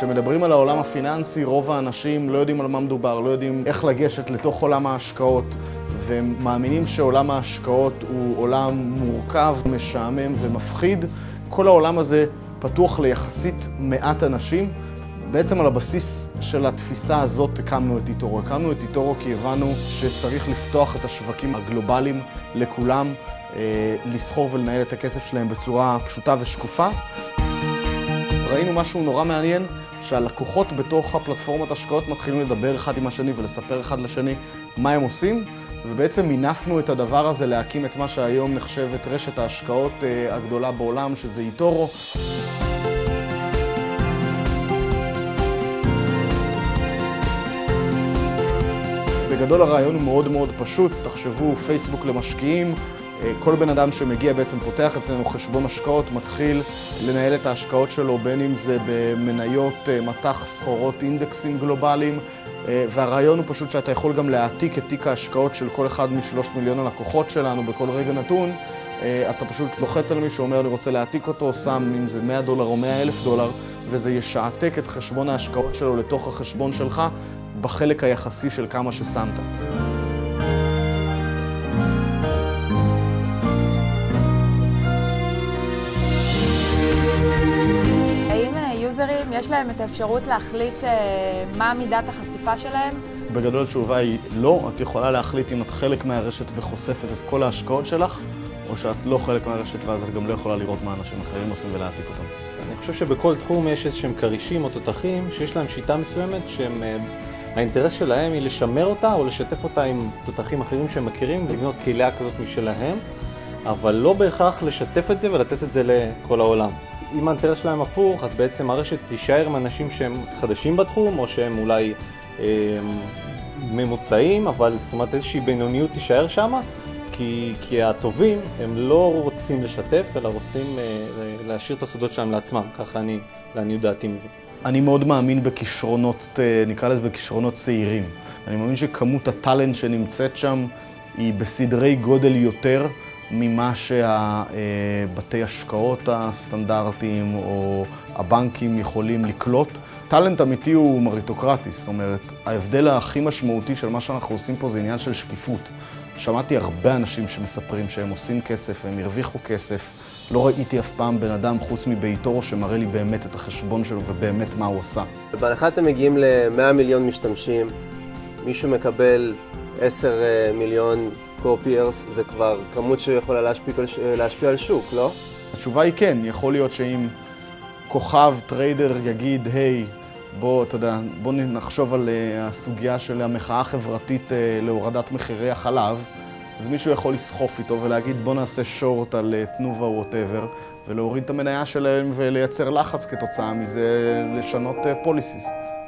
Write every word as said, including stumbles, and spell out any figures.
כשמדברים על העולם הפיננסי, רוב האנשים לא יודעים על מה מדובר, לא יודעים איך לגשת לתוך עולם ההשקעות, והם מאמינים שעולם ההשקעות הוא עולם מורכב, משעמם ומפחיד. כל העולם הזה פתוח ליחסית מעט אנשים. בעצם על הבסיס של התפיסה הזאת הקמנו את eToro. הקמנו את eToro כי הבנו שצריך לפתוח את השווקים הגלובליים לכולם, לסחור ולנהל את הכסף שלהם בצורה פשוטה ושקופה. ראינו משהו נורא מעניין, שהלקוחות בתוך הפלטפורמת השקעות מתחילים לדבר אחד עם השני ולספר אחד לשני מה הם עושים, ובעצם מינפנו את הדבר הזה להקים את מה שהיום נחשבת רשת ההשקעות הגדולה בעולם, שזה eToro. בגדול הרעיון הוא מאוד מאוד פשוט. תחשבו, פייסבוק למשקיעים, כל בן אדם שמגיע בעצם פותח אצלנו חשבון השקעות, מתחיל לנהל את ההשקעות שלו, בין אם זה במניות, מטח, סחורות, אינדקסים גלובליים, והרעיון הוא פשוט שאתה יכול גם להעתיק את תיק ההשקעות של כל אחד משלוש מיליון הלקוחות שלנו בכל רגע נתון. אתה פשוט לוחץ על מישהו, אומר אני רוצה להעתיק אותו, שם אם זה מאה דולר או מאה אלף דולר, וזה ישעתק את חשבון ההשקעות שלו לתוך החשבון שלך בחלק היחסי של כמה ששמת. יש להם את האפשרות להחליט מה מידת החשיפה שלהם? בגדול התשובה היא לא. את יכולה להחליט אם את חלק מהרשת וחושפת את כל ההשקעות שלך, או שאת לא חלק מהרשת ואז את גם לא יכולה לראות מה אנשים אחרים עושים ולהעתיק אותם. אני חושב שבכל תחום יש איזשהם כרישים או תותחים שיש להם שיטה מסוימת שהאינטרס שלהם היא לשמר אותה או לשתף אותה עם תותחים אחרים שהם מכירים, לבנות קהילה כזאת משלהם, אבל לא בהכרח לשתף את זה ולתת את זה לכל העולם. אם האינטרס שלהם הפוך, אז בעצם הרשת תישאר עם אנשים שהם חדשים בתחום, או שהם אולי אה, ממוצעים, אבל זאת אומרת איזושהי בינוניות תישאר שם, כי, כי הטובים הם לא רוצים לשתף, אלא רוצים אה, להשאיר את הסודות שלהם לעצמם. ככה אני, לעניות דעתי מבין. אני מאוד מאמין בכישרונות, נקרא לזה בכישרונות צעירים. אני מאמין שכמות הטלנט שנמצאת שם היא בסדרי גודל יותר, ממה שהבתי השקעות הסטנדרטיים או הבנקים יכולים לקלוט. טלנט אמיתי הוא מריטוקרטי, זאת אומרת, ההבדל הכי משמעותי של מה שאנחנו עושים פה זה עניין של שקיפות. שמעתי הרבה אנשים שמספרים שהם עושים כסף, הם הרוויחו כסף. לא ראיתי אף פעם בן אדם חוץ מבאיטורו שמראה לי באמת את החשבון שלו ובאמת מה הוא עושה. בהנחה אתם מגיעים ל-מאה מיליון משתמשים, מישהו מקבל עשרה מיליון קופיירס, זה כבר כמות שיכולה להשפיע, להשפיע על שוק, לא? התשובה היא כן. יכול להיות שאם כוכב טריידר יגיד, היי, בוא, אתה יודע, בוא נחשוב על הסוגיה של המחאה החברתית להורדת מחירי החלב, אז מישהו יכול לסחוף איתו ולהגיד, בוא נעשה שורט על תנובה או whatever, ולהוריד את המניה שלהם ולייצר לחץ כתוצאה מזה לשנות פוליסיס.